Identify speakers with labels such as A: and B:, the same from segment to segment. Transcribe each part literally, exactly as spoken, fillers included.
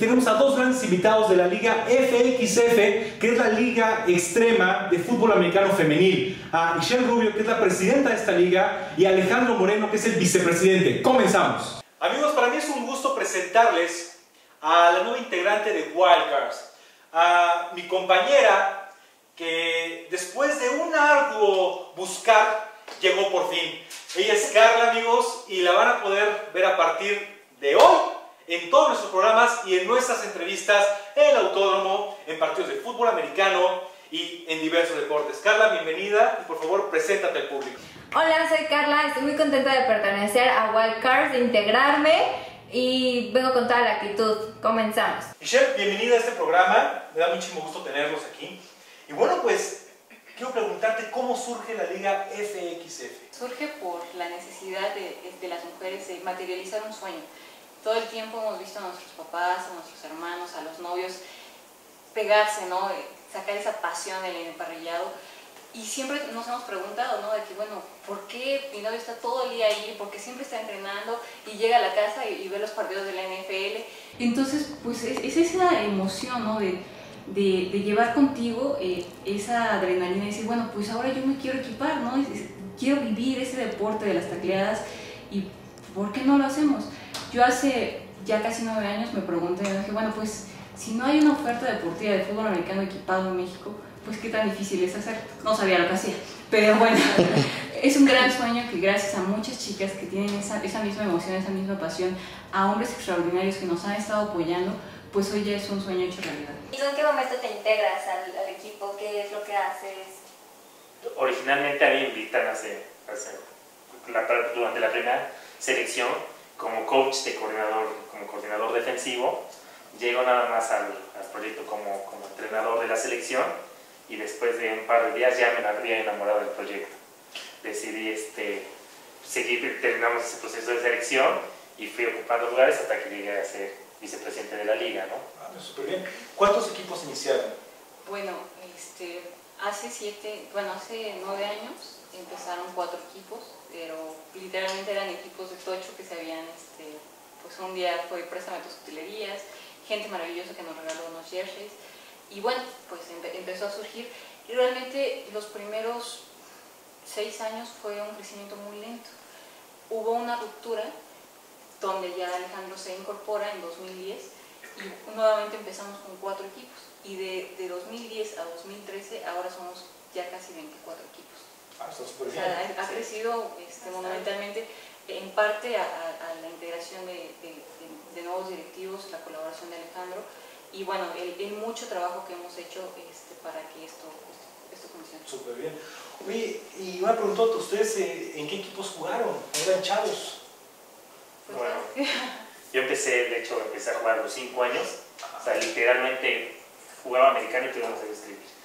A: tenemos a dos grandes invitados de la Liga F X F, que es la Liga Extrema de Fútbol Americano Femenil. A Michelle Rubio, que es la presidenta de esta liga, y a Alejandro Moreno, que es el vicepresidente. Comenzamos. Amigos, para mí es un gusto presentarles a la nueva integrante de Wildcards, a mi compañera que después de un arduo buscar llegó por fin. Ella es Carla, amigos, y la van a poder ver a partir de hoy en todos nuestros programas y en nuestras entrevistas en el autódromo, en partidos de fútbol americano y en diversos deportes. Carla, bienvenida y por favor preséntate al público.
B: Hola, soy Carla, estoy muy contenta de pertenecer a Wildcards, de integrarme y vengo con toda la actitud. Comenzamos.
A: Michelle, bienvenida a este programa, me da muchísimo gusto tenerlos aquí. Y bueno, pues quiero preguntarte cómo surge la Liga F X F.
C: Surge por la necesidad de, de las mujeres de materializar un sueño. Todo el tiempo hemos visto a nuestros papás, a nuestros hermanos, a los novios pegarse, ¿no? Sacar esa pasión del emparrillado. Y siempre nos hemos preguntado, ¿no? De que, bueno, ¿por qué mi novio está todo el día ahí? Porque siempre está entrenando y llega a la casa y, y ve los partidos de la N F L. Entonces, pues es, es esa emoción, ¿no? De, de, de llevar contigo eh, esa adrenalina y decir, bueno, pues ahora yo me quiero equipar, ¿no? Es, es, quiero vivir ese deporte de las tacleadas y ¿por qué no lo hacemos? Yo hace ya casi nueve años me pregunté, dije, bueno, pues si no hay una oferta deportiva de fútbol americano equipado en México, pues qué tan difícil es hacer. No sabía lo que hacía, pero bueno, es un gran sueño que gracias a muchas chicas que tienen esa, esa misma emoción, esa misma pasión, a hombres extraordinarios que nos han estado apoyando, pues hoy ya es un sueño hecho realidad.
D: ¿Y tú en qué momento te integras al, al equipo? ¿Qué es lo que haces?
E: Originalmente a mí me invitan a hacer, a hacer la, durante la primera selección como coach de coordinador, como coordinador defensivo. Llego nada más al, al proyecto como, como entrenador de la selección y después de un par de días ya me había enamorado del proyecto. Decidí este, seguir, terminamos ese proceso de selección y fui ocupando lugares hasta que llegué a ser vicepresidente de la liga, ¿no?
A: Ah, súper bien. ¿Cuántos equipos iniciaron?
C: Bueno, este, hace siete, bueno, hace nueve años empezaron cuatro equipos, pero literalmente eran equipos de tocho que se habían, este, pues un día fue préstame tus utilerías, gente maravillosa que nos regaló unos jerseys, y bueno, pues empe empezó a surgir, y realmente los primeros seis años fue un crecimiento muy lento. Hubo una ruptura donde ya Alejandro se incorpora en dos mil diez y nuevamente empezamos con cuatro equipos, y de, de dos mil diez a dos mil trece ahora somos ya casi veinticuatro equipos.
A: Ah, está súper
C: O
A: bien.
C: sea, ha, ha crecido este, monumentalmente, en parte a, a, a la integración de, de, de, de nuevos directivos, la colaboración de Alejandro y bueno, el, el mucho trabajo que hemos hecho este, para que esto, esto, esto funcione.
A: Súper bien. Oye, y una preguntota, ¿ustedes eh, en qué equipos jugaron? ¿Eran chavos?
C: Pues,
E: Bueno, yo empecé, de hecho, empecé a jugar a los cinco años, o sea, literalmente jugaba americano y tuvimos que escribir.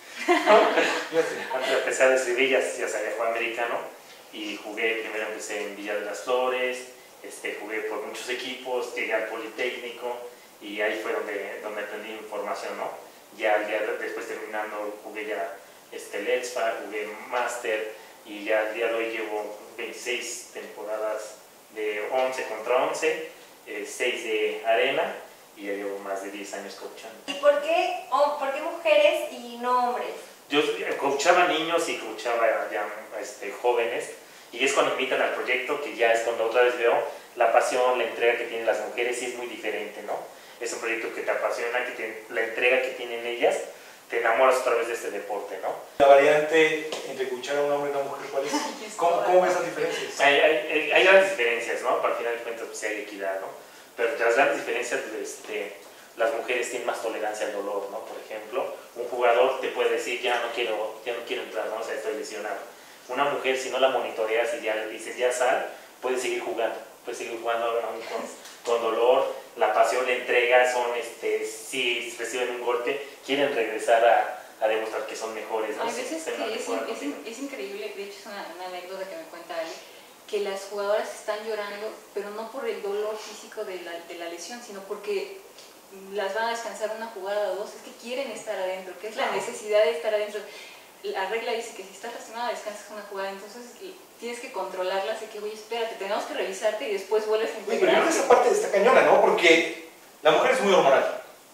E: Antes de empezar a escribir ya, ya sabía jugar americano y jugué, primero empecé en Villa de las Flores, este, jugué por muchos equipos, llegué al Politécnico y ahí fue donde, donde aprendí información, ¿no? Ya, ya después terminando jugué ya este, Lexfa, jugué Master y ya al día de hoy llevo veintiséis temporadas de once contra once, eh, seis de arena y ya llevo más de diez años coachando.
D: ¿Y por qué, oh, por qué mujeres y no hombres?
E: Yo coachaba niños y coachaba ya este, jóvenes y es cuando me invitan al proyecto que ya es cuando otra vez veo la pasión, la entrega que tienen las mujeres y es muy diferente, ¿no? Es un proyecto que te apasiona, que te, la entrega que tienen ellas, te enamoras otra vez de este deporte, ¿no?
A: La variante entre coachar a un hombre y una mujer, ¿cuál es? ¿Cómo, cómo ves las diferencias?
E: Hay, hay, hay grandes diferencias, ¿no? Para el final de cuentas pues, hay equidad, ¿no? Pero las grandes diferencias, este, las mujeres tienen más tolerancia al dolor, ¿no? Por ejemplo, un jugador te puede decir, ya no quiero, ya no quiero entrar, ¿no? O sea, estoy lesionado. Una mujer, si no la monitoreas y ya le dices, ya sal, puede seguir jugando, puede seguir jugando aún con, con dolor, la pasión, la entrega, son, este, si reciben un golpe, quieren regresar a, a demostrar que son mejores, ¿no?
C: Hay veces
E: Se, se
C: que es, es, es, es increíble, de hecho es una, una anécdota que me cuenta Ali, que las jugadoras están llorando, pero no por el dolor físico de la, de la lesión, sino porque las van a descansar una jugada o dos, es que quieren estar adentro, que es la necesidad de estar adentro. La regla dice que si estás lastimada descansas una jugada, entonces tienes que controlarlas, de que, oye, espérate, tenemos que revisarte y después vuelves a
A: Oye, pero yo creo
C: integrarte.
A: que esa parte está cañona, ¿no? Porque la mujer es muy hormonal.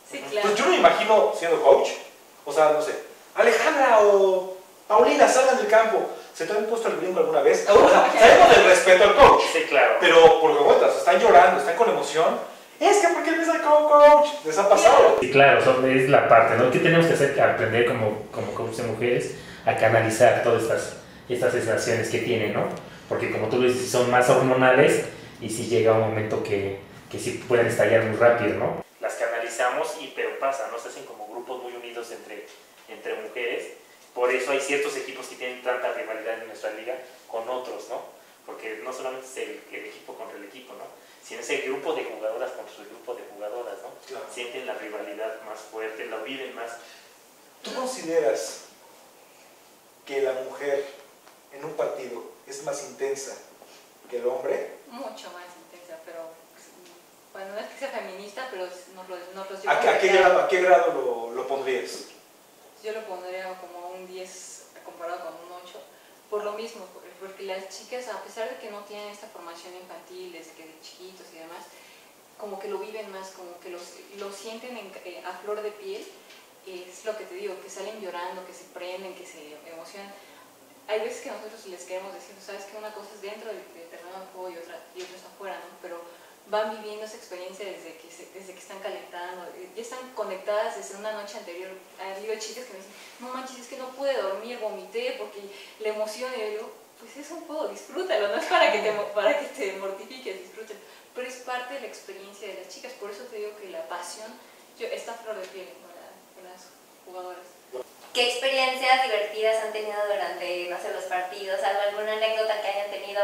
C: Sí, claro.
F: Entonces yo no me imagino siendo coach, o sea, no sé, Alejandra o Paulina salgan del campo. ¿Se te han puesto el brinco alguna vez? O sea, sabemos del respeto al coach.
E: Sí, claro.
F: Pero por lo que cuentas, están llorando, están con emoción. Es que, ¿por qué me sacó coach? ¿Les ha pasado?
E: Sí, claro, son- es la parte, ¿no? ¿Qué tenemos que hacer? Aprender como, como coach de mujeres a canalizar todas estas, estas sensaciones que tienen, ¿no? Porque como tú dices, son más hormonales y si llega un momento que, que sí pueden estallar muy rápido, ¿no? Las canalizamos, y, pero pasa, ¿no? Se hacen como grupos muy unidos entre, entre mujeres. Por eso hay ciertos equipos que tienen tanta rivalidad en nuestra liga con otros, ¿no? Porque no solamente es el, el equipo contra el equipo, ¿no? Sino es el grupo de jugadoras contra el grupo de jugadoras, ¿no?
F: Claro.
E: Sienten la rivalidad más fuerte, la viven más.
F: ¿Tú consideras que la mujer en un partido es más intensa que el hombre?
C: Mucho más intensa, pero pues, bueno, no es que sea feminista, pero nos lo, nos lo
F: ¿A, qué- a qué grado, a qué grado lo, lo pondrías?
C: Yo lo pondría como un diez comparado con un ocho, por lo mismo, porque las chicas, a pesar de que no tienen esta formación infantil desde que de chiquitos y demás, como que lo viven más, como que los, lo sienten en, eh, a flor de piel. Es lo que te digo, que salen llorando, que se prenden, que se emocionan. Hay veces que nosotros les queremos decir, sabes que una cosa es dentro del, del terreno de juego y otra, y otra es afuera, ¿no? Pero van viviendo esa experiencia desde que, se, desde que están calentando, ya están conectadas desde una noche anterior. Ha habido chicas que me dicen, no manches, es que no pude dormir, vomité porque la emoción, y yo digo, pues es un juego, disfrútalo, no es para que te, para que te mortifiques, disfrútalo, pero es parte de la experiencia de las chicas. Por eso te digo que la pasión yo, está a flor de piel con, la, con las jugadoras.
D: ¿Qué experiencias divertidas han tenido durante, no sé, los partidos? ¿Algo, alguna anécdota que hayan tenido?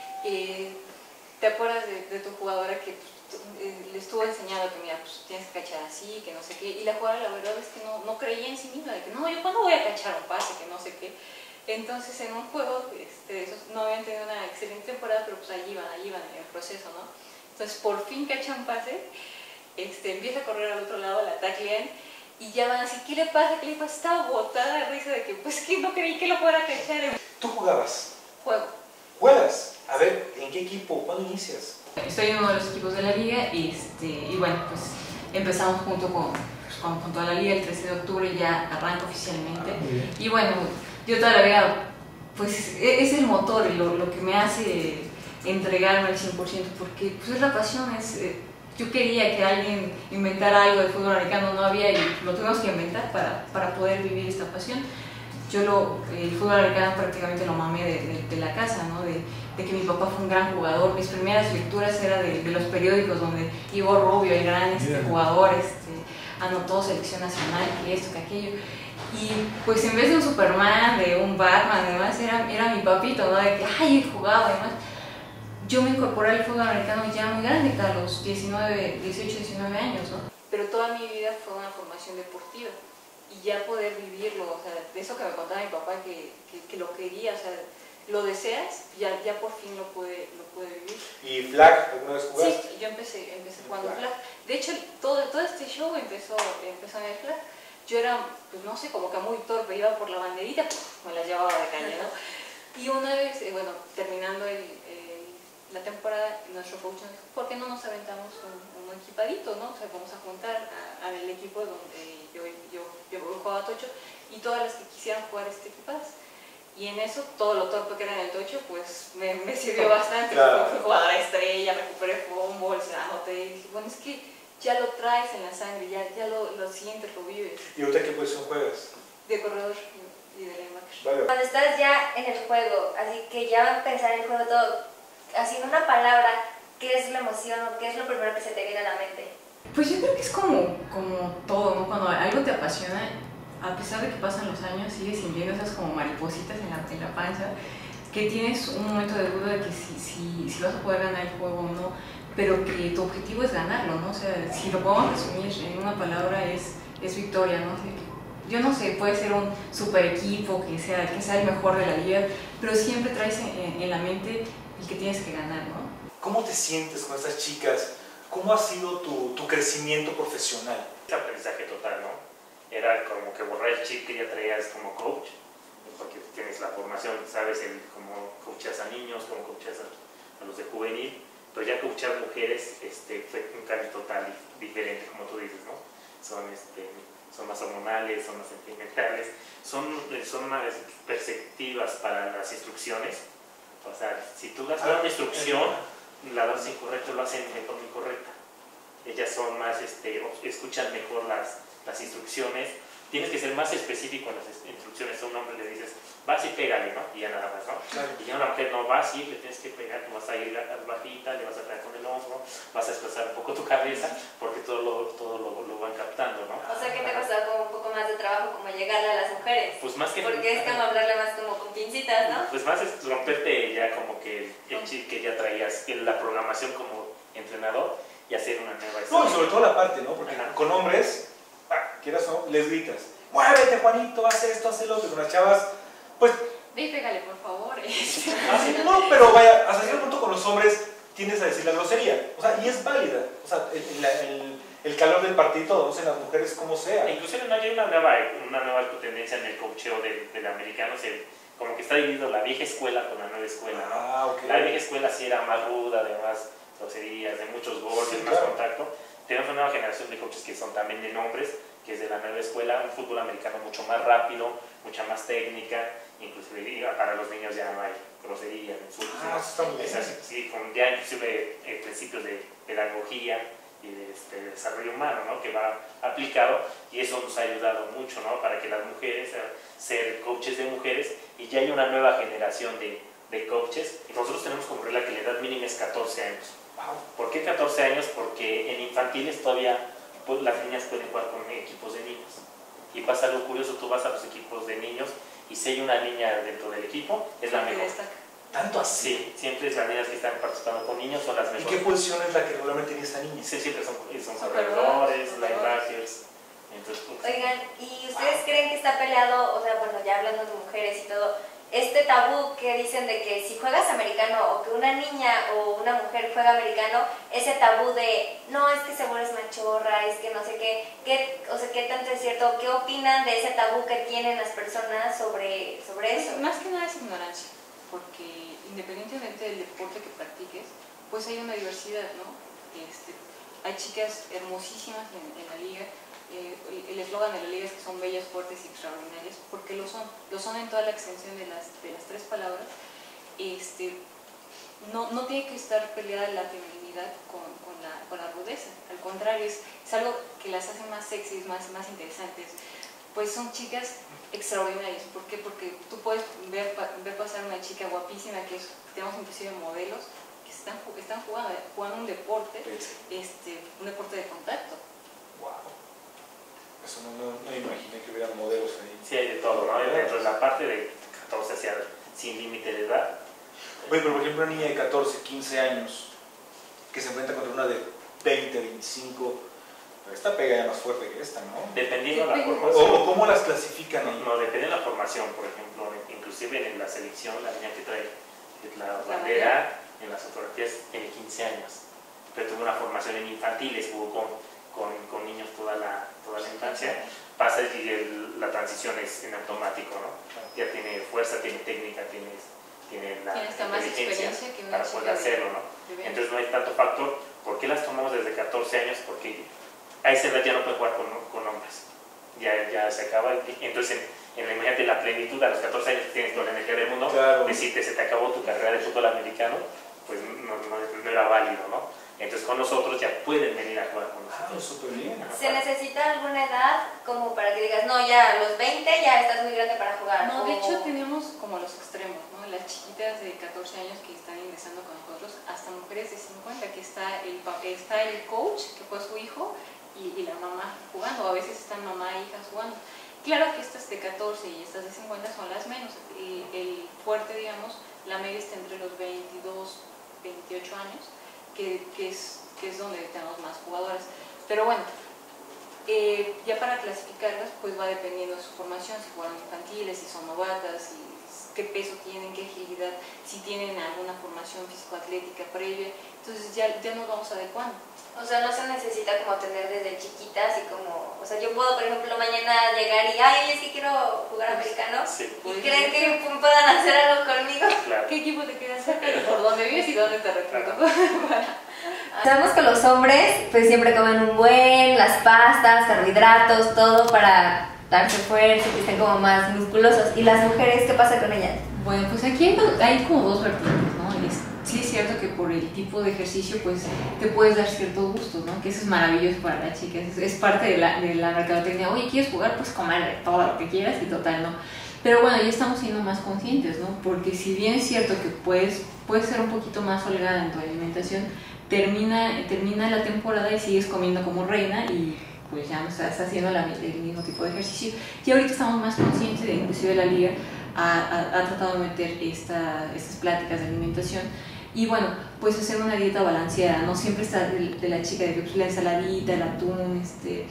C: Eh, ¿Te acuerdas de, de tu jugadora que pues, eh, le estuvo enseñando que mira, pues tienes que cachar así, que no sé qué? Y la jugadora la verdad es que no, no creía en sí misma, de que no, yo cuándo voy a cachar un pase, que no sé qué. Entonces en un juego, este, esos no habían tenido una excelente temporada, pero pues ahí iban, ahí iban en el proceso, ¿no? Entonces por fin cacha un pase, este, empieza a correr al otro lado, la taclean, y ya van así, ¿qué le pasa? ¿Qué le pasa? Estaba botada de risa de que pues que no creí que lo fuera a cachar.
F: ¿Tú jugabas?
C: Juego.
F: ¿Juegas? A ver, ¿en qué equipo? ¿Cuándo inicias?
G: Estoy en uno de los equipos de la liga y, este, y bueno, pues empezamos junto con, pues, con, con toda la liga. El trece de octubre ya arranca oficialmente.
F: Ah,
G: Y bueno, yo toda la vida, pues e- es el motor, lo, lo que me hace entregarme al cien por ciento, porque pues es la pasión. Es, eh, yo quería que alguien inventara algo de fútbol americano, no había, y lo tuvimos que inventar para, para poder vivir esta pasión. Yo lo, el fútbol americano prácticamente lo mamé de, de, de la casa, ¿no? De, de que mi papá fue un gran jugador. Mis primeras lecturas eran de, de los periódicos donde Ivo Rubio, el gran este, yeah. jugador, este, anotó selección nacional, que esto, que aquello. Y pues en vez de un Superman, de un Batman, además, era, era mi papito, ¿no? De que, ay, he jugado, además. Yo me incorporé al fútbol americano ya muy grande, a los diecinueve, dieciocho, diecinueve años, ¿no?
C: Pero toda mi vida fue una formación deportiva. Y ya poder vivirlo, o sea, de eso que me contaba mi papá, que, que, que lo quería, o sea, lo deseas, ya, ya por fin lo pude, lo pude vivir.
F: ¿Y flag alguna vez jugaste?
C: Sí, yo empecé, empecé jugando flag. flag. De hecho, todo, todo este show empezó, empezó en el flag. Yo era, pues no sé, como que muy torpe, iba por la banderita, me la llevaba de caña, ¿no? Y una vez, eh, bueno, terminando el, el, la temporada, nuestro coach nos dijo, ¿por qué no nos aventamos un, un equipadito, no? O sea, vamos a juntar al equipo donde yo, yo, yo jugaba tocho y todas las que quisieran jugar este equipadas. Y en eso, todo lo torpe que era en el tocho, pues me, me sirvió bastante.
F: Claro.
C: Fui jugadora estrella, recuperé fumbles, anoté, y dije, bueno, es que ya lo traes en la sangre, ya, ya lo, lo sientes, lo vives.
F: ¿Y ahorita qué posición juegas?
C: De corredor y de linebacker.
F: Vale.
D: Cuando estás ya en el juego, así que ya va a empezar el juego todo, así en una palabra, ¿qué es la emoción o qué es lo primero que se te viene a la mente?
G: Pues yo creo que es como, como todo, ¿no? Cuando algo te apasiona, a pesar de que pasan los años, sigues sintiendo esas como maripositas en la, en la panza, que tienes un momento de duda de que si, si, si vas a poder ganar el juego o no, pero que tu objetivo es ganarlo, ¿no? O sea, si lo podemos resumir en una palabra, es, es victoria, ¿no? O sea, yo no sé, puede ser un super equipo que sea, que sea el mejor de la liga, pero siempre traes en, en la mente el que tienes que ganar, ¿no?
F: ¿Cómo te sientes con estas chicas? ¿Cómo ha sido tu, tu crecimiento profesional?
E: Es aprendizaje total, ¿no? Era como que borrar el chip que ya traías como coach, porque tienes la formación, sabes el, cómo coachas a niños, cómo coachas a, a los de juvenil, pero ya coachar mujeres este, fue un cambio total diferente, como tú dices, ¿no? son, este, son más hormonales, son más sentimentales, son, son más perceptivas para las instrucciones. O sea, si tú das una instrucción, la das incorrecta, lo hacen de forma incorrecta. Ellas son más, este, escuchan mejor las, las instrucciones. Tienes que ser más específico en las instrucciones. A un hombre le dices, vas y pégale, ¿no? Y ya nada más, ¿no?
F: Claro.
E: Y ya una mujer no vas y le tienes que pegar, tú vas a ir bajita, le vas a pegar con el hombro, vas a desplazar un poco tu cabeza, porque todo lo, todo lo, lo van captando, ¿no?
D: O sea, que te costó como un poco más de trabajo como llegarle a las mujeres.
E: Pues más que...
D: Porque es como hablarle más como con pincitas, ¿no?
E: Pues más es romperte ya como que el chip que ya traías, la programación como entrenador y hacer una nueva
F: No, y sobre todo la parte, ¿no? Porque
E: Ajá.
F: con hombres, ah, quieras o no, les gritas, muévete Juanito, haz esto, haz lo otro. Con las chavas, pues,
C: Ve y pégale, por favor.
F: así, no, pero vaya, hasta cierto punto con los hombres tiendes a decir la grosería, o sea, y es válida, o sea, el, el, el calor del partido, todos en las mujeres como sea.
E: Inclusive no hay una nueva, una nueva tendencia en el coacheo del, del americano, se, como que está dividido la vieja escuela con la nueva escuela, ¿no?
F: Ah, ok.
E: La vieja escuela sí era más ruda, de más groserías, de muchos golpes,
F: Sí,
E: más
F: claro.
E: contacto. Tenemos una nueva generación de coaches que son también de nombres, que es de la nueva escuela, un fútbol americano mucho más rápido, mucha más técnica, inclusive para los niños ya no hay groserías, insultos,
F: Ah,
E: ¿no?
F: eso está muy bien.
E: Es así, sí, con ya inclusive eh, principios de pedagogía y de este, desarrollo humano, ¿no? Que va aplicado, y eso nos ha ayudado mucho, ¿no? Para que las mujeres, eh, ser coaches de mujeres, y ya hay una nueva generación de, de coaches. Y nosotros tenemos como regla que la edad mínima es catorce años.
F: Wow.
E: ¿Por qué catorce años? Porque en infantiles todavía pues, las niñas pueden jugar con equipos de niños. Y pasa algo curioso, tú vas a los equipos de niños y si hay una niña dentro del equipo, es la
G: Que
E: mejor.
G: destaca.
F: Tanto así.
E: Sí, siempre es las niñas que están participando con niños son las
F: ¿Y
E: mejores.
F: qué posición es la que regularmente tiene esta niña?
E: Sí, siempre son, son
G: Son
E: corredores,
G: corredores,
E: linebackers. Entonces, pues,
D: Oigan, ¿y ustedes creen que está peleado, o sea, bueno, ya hablando de mujeres y todo, este tabú que dicen de que si juegas americano o que una niña o una mujer juega americano, ese tabú de, no, es que seguro es machorra, es que no sé qué, qué o sea, qué tanto es cierto, qué opinan de ese tabú que tienen las personas sobre, sobre eso?
G: Más que nada es ignorancia, porque independientemente del deporte que practiques, pues hay una diversidad, ¿no? Este, hay chicas hermosísimas en, en la liga. Eh, el eslogan de la liga es que son bellas, fuertes y extraordinarias, porque lo son, lo son en toda la extensión de las, de las tres palabras. Este, no, no tiene que estar peleada la feminidad con, con, la, con la rudeza, al contrario, es, es algo que las hace más sexys, más, más interesantes. Pues son chicas extraordinarias. ¿Por qué? Porque tú puedes ver, ver pasar una chica guapísima, que es, tenemos inclusive modelos, que están, están jugando, jugando un deporte, este, un deporte de contacto.
F: Wow. Eso no, no, no imaginé que hubieran modelos ahí.
E: sí hay de todo, ¿no? Dentro de la parte de catorce hacia sin límite de edad.
F: Oye, pero por ejemplo, una niña de catorce, quince años que se enfrenta contra una de veinte, veinticinco, esta pega ya más fuerte que esta, ¿no?
E: Dependiendo de la
G: Depende.
E: formación.
F: O, o cómo las clasifican
E: No,
F: ahí.
E: no, depende de la formación, por ejemplo, inclusive en la selección, la niña que trae la
G: La
E: bandera en las fotografías tiene quince años, pero tuvo una formación en infantiles, jugó con, con, con niños toda la, toda la infancia, pasa y el, la transición es en automático, ¿no? Ya tiene fuerza, tiene técnica, tiene, tiene la
G: Tiene hasta más
E: inteligencia
G: experiencia que una
E: para
G: chica
E: poder
G: de-
E: hacerlo, ¿no?
G: de veinte.
E: Entonces no hay tanto factor. ¿Por qué las tomamos desde catorce años? Porque a esa edad ya no puede jugar con, con hombres. Ya, ya se acaba. Entonces, en, en, imagínate la plenitud, a los catorce años que tienes toda la energía del mundo,
F: Claro.
E: decirte se te acabó tu carrera de fútbol americano, pues no, no, no era válido, ¿no? Entonces con nosotros ya pueden venir a jugar con
F: Ah,
E: nosotros.
F: súper bien.
D: ¿Se necesita alguna edad como para que digas, no, ya a los veinte ya estás muy grande para jugar?
G: No, de
D: O-
G: hecho tenemos como los extremos, ¿no? Las chiquitas de catorce años que están ingresando con nosotros, hasta mujeres de cincuenta, que está el, pa- está el coach, que fue su hijo, y, y la mamá jugando, a veces están mamá e hijas jugando. Claro que estas de catorce y estas de cincuenta son las menos, y el fuerte, digamos, la media está entre los veintidós, veintiocho años, que, que, es, que es donde tenemos más jugadoras. Pero bueno, eh, ya para clasificarlas, pues va dependiendo de su formación, si jugaron infantiles, si son novatas, si, qué peso tienen, qué agilidad, si tienen alguna formación físico-atlética previa. Entonces ya, ya nos vamos adecuando.
D: O sea, no se necesita como tener desde chiquitas y como, o sea, yo puedo, por ejemplo, mañana llegar y, ay, es que quiero jugar americano.
E: Sí,
D: ¿Y creen que pu- puedan hacer algo conmigo?
E: claro.
G: ¿Qué equipo te queda cerca? ¿Por dónde vives y dónde te recluto?
D: Ah,
B: Sabemos que los hombres pues siempre comen un buen, las pastas, carbohidratos, todo para darse fuerza, que estén como más musculosos. ¿Y las mujeres qué pasa con ellas?
G: Bueno, pues aquí hay, hay como dos vertientes, ¿no? Es, sí es cierto que por el tipo de ejercicio pues te puedes dar cierto gusto, ¿no? Que eso es maravilloso para las chicas, es, es parte de la, de la mercadotecnia. Oye, ¿quieres jugar? Pues comer todo lo que quieras y total, ¿no? Pero bueno, ya estamos siendo más conscientes, ¿no? Porque si bien es cierto que puedes, puedes ser un poquito más holgada en tu alimentación, termina, termina la temporada y sigues comiendo como reina y pues ya no estás haciendo la, el mismo tipo de ejercicio. Y ahorita estamos más conscientes, de, inclusive la liga ha, ha, ha tratado de meter esta, estas pláticas de alimentación. Y bueno, pues hacer una dieta balanceada, no siempre está de, de la chica de pues, la ensaladita, el atún, este,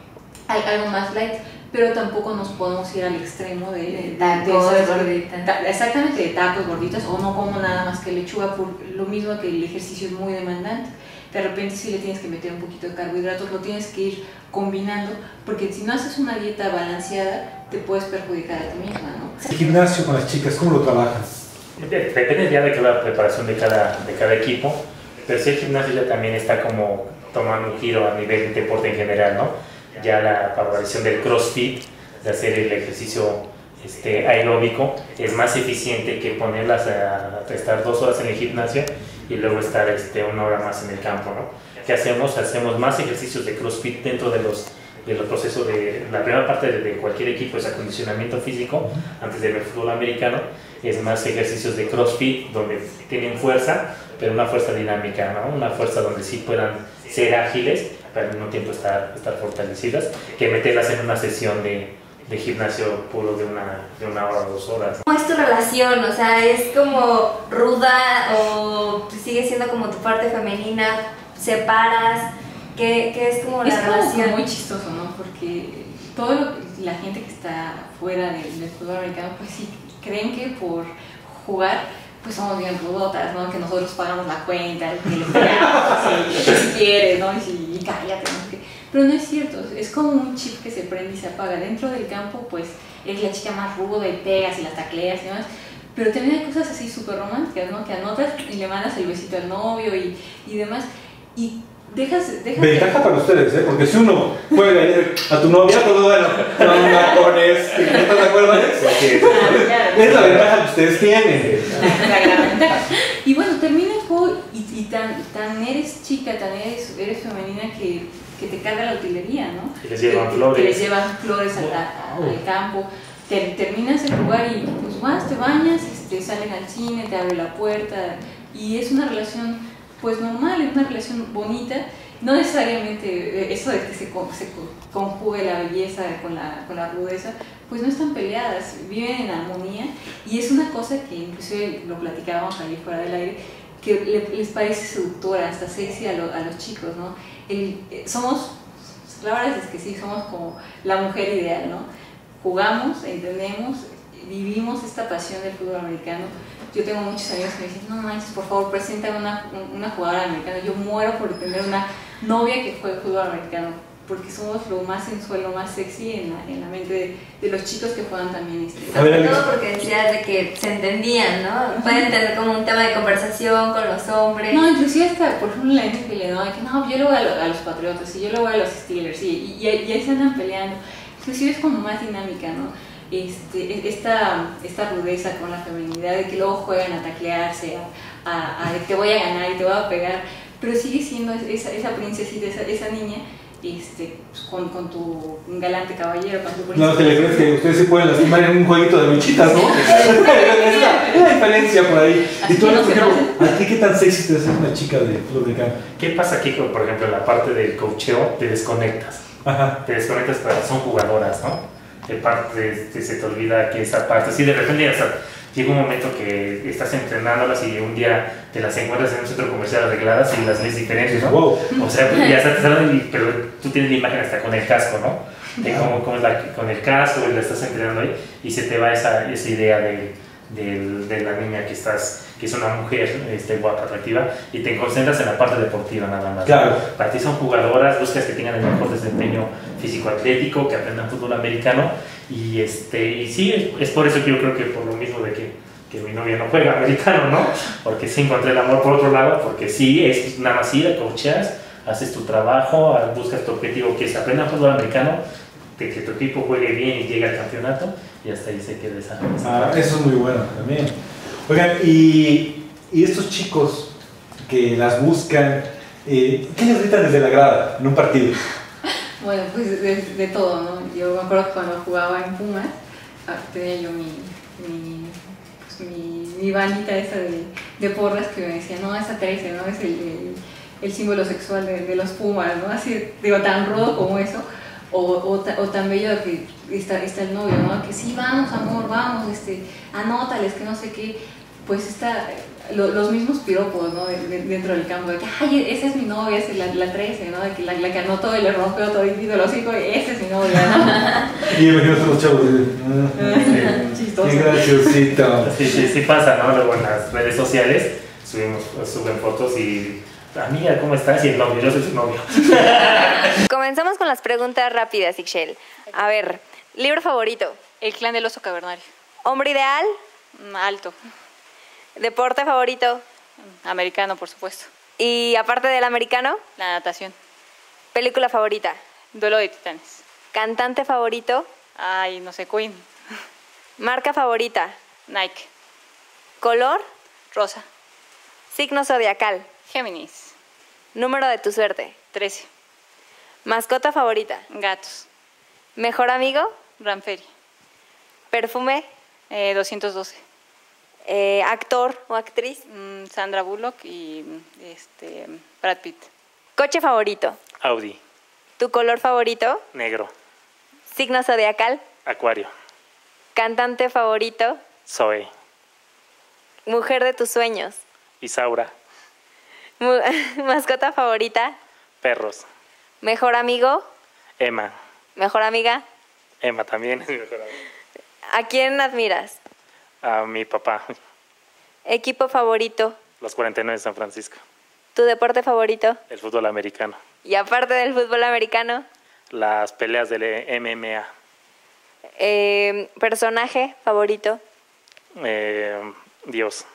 G: algo más light, pero tampoco nos podemos ir al extremo de, de
B: tacos,
G: de
B: gorditas.
G: Ta, exactamente, de tacos, gorditas, o no como nada más que lechuga, por lo mismo que el ejercicio es muy demandante. De repente si le tienes que meter un poquito de carbohidratos, lo tienes que ir combinando, porque si no haces una dieta balanceada, te puedes perjudicar a ti misma, ¿no?
F: El gimnasio con las chicas, ¿cómo lo trabajan?
E: Depende ya de la preparación de cada, de cada equipo, pero sí el gimnasio ya también está como tomando un giro a nivel de deporte en general, ¿no? Ya la aparición del CrossFit, de hacer el ejercicio este, aeróbico, es más eficiente que ponerlas a, a estar dos horas en el gimnasio y luego estar este, una hora más en el campo, ¿no? ¿Qué hacemos? Hacemos más ejercicios de CrossFit dentro de los, de los procesos de la primera parte de, de cualquier equipo, es acondicionamiento físico, antes de ver fútbol americano, es más ejercicios de CrossFit donde tienen fuerza, pero una fuerza dinámica, ¿no? Una fuerza donde sí puedan ser ágiles, pero al mismo tiempo estar, estar fortalecidas, que meterlas en una sesión de, de gimnasio puro de una, de una hora o dos horas.
B: ¿Cómo es tu relación? O sea, ¿es como ruda o sigue siendo como tu parte femenina? ¿Separas? ¿Qué, qué es como la
G: es como
B: relación?
G: muy chistoso, ¿no? Porque toda la gente que está fuera del, del fútbol americano, pues sí, creen que por jugar pues somos bien rudotas, ¿no? Que nosotros pagamos la cuenta, que le pegamos, si, si quieres, ¿no? Y, si, y cállate, ¿no? Que, pero no es cierto, es como un chip que se prende y se apaga. Dentro del campo, pues, eres la chica más ruda y pegas y las tacleas y demás, pero también hay cosas así súper románticas, ¿no? Que anotas y le mandas el besito al novio y, y demás, y dejas... dejas
F: Ventaja
G: de...
F: para ustedes, ¿eh? Porque si uno juega a tu novia, todo bueno, no la pones, ¿no estás de acuerdo? Es la ventaja que ustedes tienen.
G: La, la gran ventaja. Y bueno, termina el juego y, y tan, tan eres chica, tan eres, eres femenina que, que te carga la utilería, ¿no?
E: Que les llevan
G: que,
E: flores.
G: Que les llevan flores al, a, al campo. Te, terminas el lugar y pues vas, te bañas, este, salen al cine, te abre la puerta y es una relación pues normal, es una relación bonita. No necesariamente eso de que se, se conjugue la belleza con la, con la rudeza, pues no están peleadas, viven en armonía y es una cosa que inclusive lo platicábamos ahí fuera del aire, que le, les parece seductora, hasta sexy a, lo, a los chicos, ¿no? El, somos, la verdad es que sí, somos como la mujer ideal, ¿no? Jugamos, entendemos, vivimos esta pasión del fútbol americano. Yo tengo muchos amigos que me dicen, no manches, por favor, preséntame una, una jugadora americana. Yo muero por tener una novia que juegue fútbol americano, porque somos lo más sensual, lo más sexy en la, en la mente de, de los chicos que juegan también este.
B: Sobre todo porque decías de que se entendían, ¿no? Pueden tener como un tema de conversación con los hombres.
G: No, inclusive hasta, por ejemplo, la N F L, ¿no? De que no, yo le voy a, lo, a los Patriotas y yo le voy a los Steelers y, y, y ahí se andan peleando. Inclusive es como más dinámica, ¿no? Este, esta, esta rudeza con la feminidad de que luego juegan a taclearse, a, a, a de que te voy a ganar y te voy a pegar, pero sigue siendo esa, esa princesita, esa, esa niña, este, con, con tu galante caballero, con tu princesa.
F: No, te le crees que ustedes se pueden lastimar en un jueguito de luchitas, ¿no? Es la, la diferencia por ahí.
G: Así
F: Y tú,
G: no
F: por
G: se
F: ejemplo,
G: conocen.
F: ¿a ti qué tan sexy te hace una chica de fútbol americano?
E: ¿Qué pasa aquí, con, por ejemplo, en la parte del coacheo? Te desconectas.
F: Ajá.
E: Te desconectas, pero son jugadoras, ¿no? De parte, de, se te olvida que esa parte, sí, de repente ya sabes, llega un momento que estás entrenándolas y un día te las encuentras en un centro comercial arregladas y las ves diferentes, ¿no? Wow. O sea, pues ya estás, pero tú tienes la imagen hasta con el casco, ¿no? De cómo, cómo es la, con el casco y la estás entrenando ahí y se te va esa, esa idea de, de, de la niña que estás, que es una mujer este, guapa, atractiva, y te concentras en la parte deportiva nada más.
F: Claro.
E: Para ti son jugadoras, buscas que tengan el mejor desempeño físico-atlético, que aprendan fútbol americano, y, este, y sí, es, es por eso que yo creo que por lo mismo de que, que mi novia no juega americano, ¿no? Porque sí encontré el amor por otro lado, porque sí, es nada más ir, coacheas, haces tu trabajo, buscas tu objetivo, que es aprender fútbol americano, de que tu equipo juegue bien y llegue al campeonato, y hasta ahí se queda esa, esa
A: ah, eso es muy bueno también. Oigan, y, y estos chicos que las buscan, eh, ¿qué les gritan desde la grada en un partido?
G: Bueno, pues de, de todo, ¿no? Yo me acuerdo que cuando jugaba en Pumas, tenía yo mi, mi, pues mi, mi bandita esa de, de porras que me decía, no, esa trece, ¿no? Es el, el, el símbolo sexual de, de los Pumas, ¿no? Así, digo, tan rudo como eso. O, o, o tan bello que está, está el novio, ¿no? Que sí, vamos, amor, vamos, este, anótales, que no sé qué. Pues está, lo, los mismos piropos, ¿no? De, de, dentro del campo, de que, ay, esa es mi novia, esa es la, la trece, ¿no? De que la, la que anotó y le rompió todo el los hijos, esa es mi novia, ¿no?
A: Y imagínate los chavos de...
G: Sí, chistoso.
A: Qué graciosito.
E: Sí, sí, sí pasa, ¿no? Luego en las redes sociales subimos, suben fotos y... Amiga, ¿cómo estás? Y el novio, yo soy su novio.
B: Comenzamos con las preguntas rápidas, Ixchel. A ver, ¿libro favorito?
C: El clan del oso cavernario.
B: ¿Hombre ideal?
C: Mm, Alto.
B: ¿Deporte favorito?
C: Mm, Americano, por supuesto.
B: Y aparte del americano,
C: La natación.
B: ¿película favorita?
C: Duelo de titanes.
B: ¿Cantante favorito?
C: Ay, no sé, Queen.
B: ¿Marca favorita?
C: Nike.
B: ¿Color?
C: Rosa.
B: ¿Signo zodiacal?
C: Géminis.
B: ¿Número de tu suerte?
C: trece.
B: ¿Mascota favorita?
C: Gatos.
B: ¿Mejor amigo?
C: Ranferi.
B: ¿Perfume?
C: Eh, doscientos doce.
B: Eh, ¿Actor o actriz?
C: Mm, Sandra Bullock y este, Brad Pitt.
B: ¿Coche favorito?
E: Audi,
B: ¿Tu color favorito?
E: negro,
B: ¿Signo zodiacal?
E: acuario,
B: ¿Cantante favorito?
E: Zoe,
B: ¿Mujer de tus sueños?
E: Isaura,
B: Mu- ¿Mascota favorita?
E: perros,
B: ¿Mejor amigo?
E: Emma,
B: ¿Mejor amiga?
E: Emma también es mi mejor amiga.
B: ¿A quién admiras?
E: A mi papá,
B: ¿Equipo favorito?
E: los cuarenta y nueve de San Francisco,
B: ¿Tu deporte favorito?
E: el fútbol americano,
B: Y aparte del fútbol americano,
E: las peleas del M M A,
B: eh, ¿personaje favorito?
E: eh, Dios,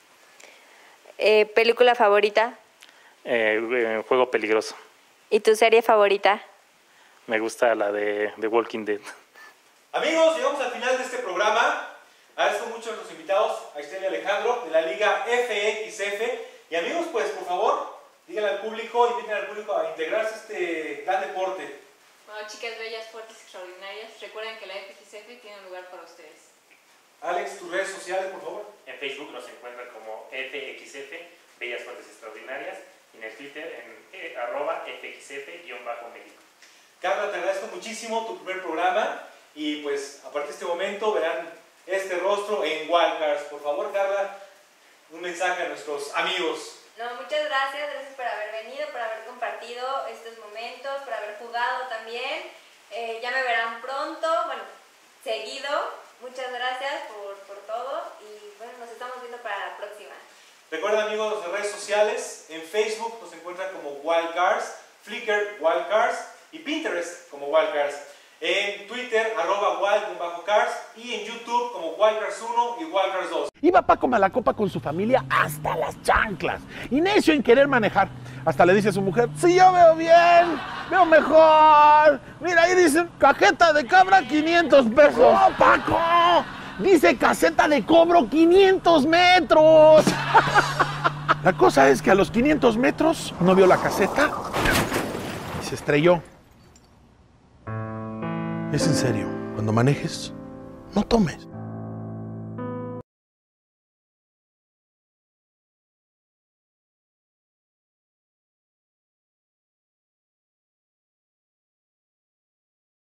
B: Eh, ¿Película favorita?
E: eh, eh, juego peligroso.
B: ¿Y tu serie favorita?
E: Me gusta la de The Walking Dead.
A: Amigos, llegamos al final de este programa. Agradezco mucho a los invitados, a Ixchel y Alejandro, de la Liga F X F. Y amigos, pues por favor, díganle al público, inviten al público a integrarse a este gran deporte.
C: Bueno, chicas bellas, fuertes, extraordinarias, recuerden que la F X F tiene un lugar para ustedes.
A: Alex, tus redes sociales, por favor.
E: En Facebook nos encuentran como F X F, Bellas Fuertes Extraordinarias, y en el Twitter en eh, arroba F X F-México.
A: Carla, te agradezco muchísimo tu primer programa. Y pues a partir de este momento verán este rostro en Wildcards. Por favor, Carla, un mensaje a nuestros amigos.
D: No, muchas gracias, gracias por haber venido, por haber compartido estos momentos, por haber jugado también. Eh, ya me verán pronto, bueno, seguido. Muchas gracias por, por todo y bueno, nos estamos viendo para la próxima.
A: Recuerden, amigos, las redes sociales. En Facebook nos encuentran como Wildcards, Flickr Wildcards y Pinterest como Wildcards. En Twitter, arroba wild-cars y en YouTube como Wildcards uno y Wildcards dos.
H: Iba Paco Malacopa con su familia hasta las chanclas y necio en querer manejar. Hasta le dice a su mujer, si yo veo bien, veo mejor. Mira, ahí dice cajeta de cabra quinientos pesos. ¡No, Paco! Dice caseta de cobro quinientos metros. La cosa es que a los quinientos metros no vio la caseta y se estrelló. Es en serio, cuando manejes, no tomes.